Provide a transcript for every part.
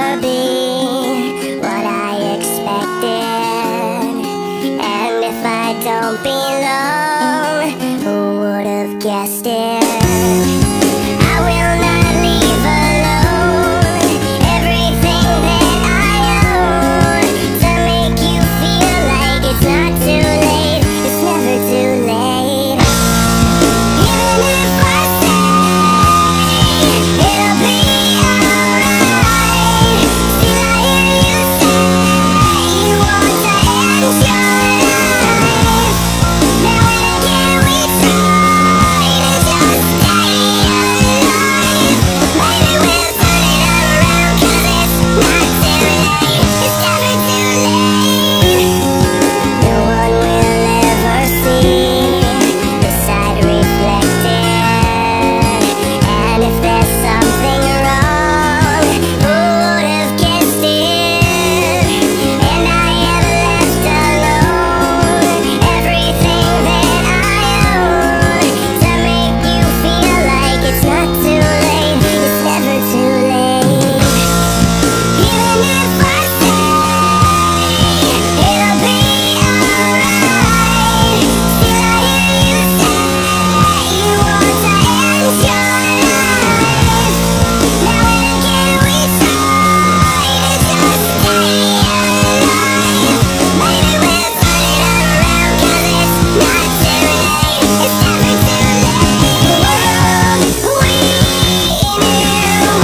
never be what I expected. And if I don't belong, who would have guessed it? I will not leave alone everything that I own to make you feel like it's not too late. It's never too late. Even if I say it'll be alright, still I hear you say you want to end your life. Now and again we try to just stay alive. Maybe we'll turn it around, 'cause it's not too late. It's never too late. No one will ever see this side reflected. And if there's something wrong, who would have guessed it? And I have left alone everything that I own to make you feel like it's not too late. It's never too late. Even if I say it'll be alright, still I hear you say you want to end your life. Now and again we try to just stay alive. Maybe we'll turn it around, 'cause it's not too late. It's never too late. We knew would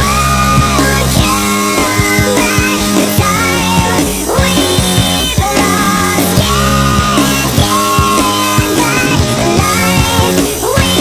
come back. The time we've lost can't get back. The life we have won't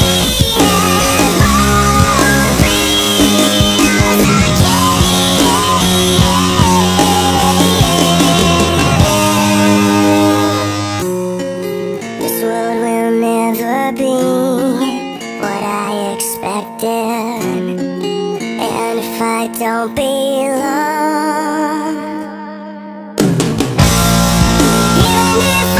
be This world will never be what I expected. And if I don't belong, even if